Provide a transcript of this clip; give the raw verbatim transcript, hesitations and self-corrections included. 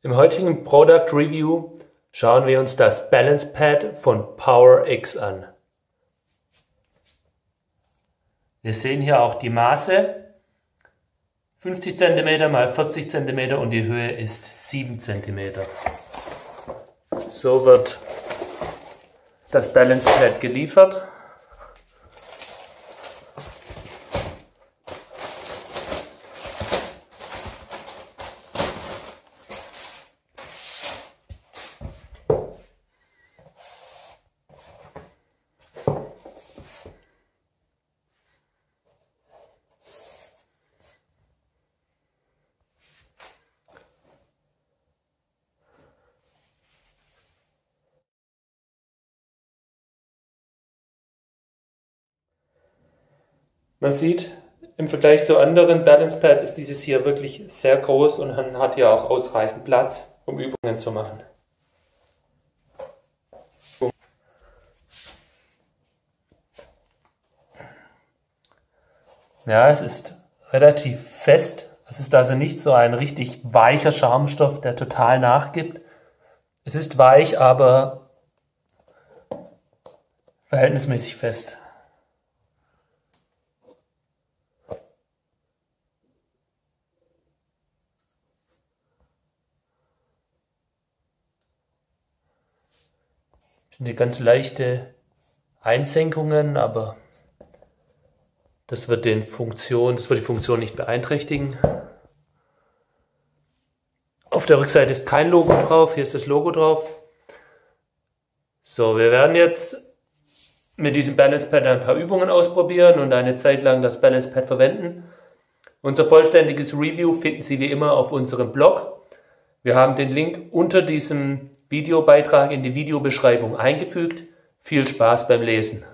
Im heutigen Product Review schauen wir uns das Balance Pad von PowerX an. Wir sehen hier auch die Maße, fünfzig Zentimeter mal vierzig Zentimeter und die Höhe ist sieben Zentimeter. So wird das Balance Pad geliefert. Man sieht, im Vergleich zu anderen Balance Pads ist dieses hier wirklich sehr groß und man hat hier auch ausreichend Platz, um Übungen zu machen. Ja, es ist relativ fest. Es ist also nicht so ein richtig weicher Schaumstoff, der total nachgibt. Es ist weich, aber verhältnismäßig fest. Eine ganz leichte Einsenkungen, aber das wird den Funktion, das wird die Funktion nicht beeinträchtigen. Auf der Rückseite ist kein Logo drauf, hier ist das Logo drauf. So, wir werden jetzt mit diesem Balance Pad ein paar Übungen ausprobieren und eine Zeit lang das Balance Pad verwenden. Unser vollständiges Review finden Sie wie immer auf unserem Blog. Wir haben den Link unter diesem Videobeitrag in die Videobeschreibung eingefügt. Viel Spaß beim Lesen!